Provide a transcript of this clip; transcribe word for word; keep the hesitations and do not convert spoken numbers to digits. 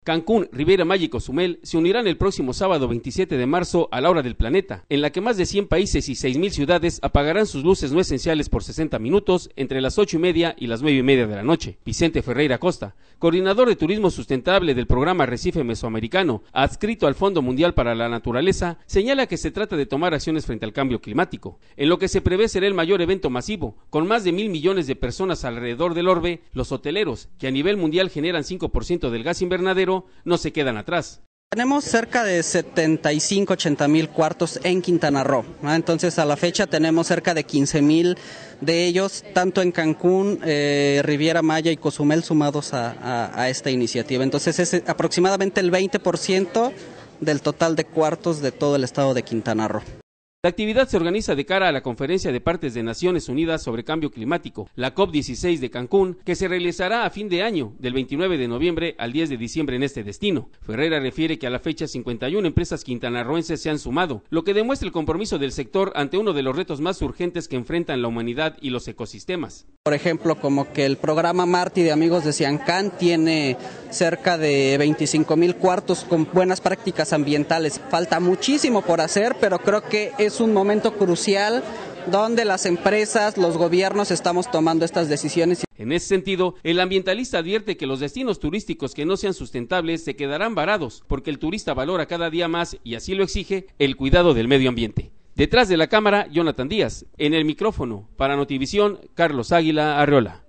Cancún, Riviera Maya y Cozumel se unirán el próximo sábado veintisiete de marzo a la hora del planeta, en la que más de cien países y seis mil ciudades apagarán sus luces no esenciales por sesenta minutos entre las ocho y media y las nueve y media de la noche. Vicente Ferreira Costa, coordinador de Turismo Sustentable del programa Arrecife Mesoamericano, adscrito al Fondo Mundial para la Naturaleza, señala que se trata de tomar acciones frente al cambio climático, en lo que se prevé será el mayor evento masivo, con más de mil millones de personas alrededor del orbe. Los hoteleros, que a nivel mundial generan cinco por ciento del gas invernadero, no se quedan atrás. Tenemos cerca de setenta y cinco, ochenta mil cuartos en Quintana Roo, ¿no? Entonces a la fecha tenemos cerca de quince mil de ellos, tanto en Cancún, eh, Riviera Maya y Cozumel sumados a, a, a esta iniciativa. Entonces es aproximadamente el veinte por ciento del total de cuartos de todo el estado de Quintana Roo. La actividad se organiza de cara a la Conferencia de Partes de Naciones Unidas sobre Cambio Climático, la COP dieciséis de Cancún, que se realizará a fin de año, del veintinueve de noviembre al diez de diciembre en este destino. Ferreira refiere que a la fecha cincuenta y una empresas quintanarroenses se han sumado, lo que demuestra el compromiso del sector ante uno de los retos más urgentes que enfrentan la humanidad y los ecosistemas. Por ejemplo, como que el programa Marti de Amigos de Siancán tiene cerca de veinticinco mil cuartos con buenas prácticas ambientales. Falta muchísimo por hacer, pero creo que es un momento crucial donde las empresas, los gobiernos estamos tomando estas decisiones. En ese sentido, el ambientalista advierte que los destinos turísticos que no sean sustentables se quedarán varados, porque el turista valora cada día más, y así lo exige, el cuidado del medio ambiente. Detrás de la cámara, Jonathan Díaz. En el micrófono, para Notivisión, Carlos Águila Arreola.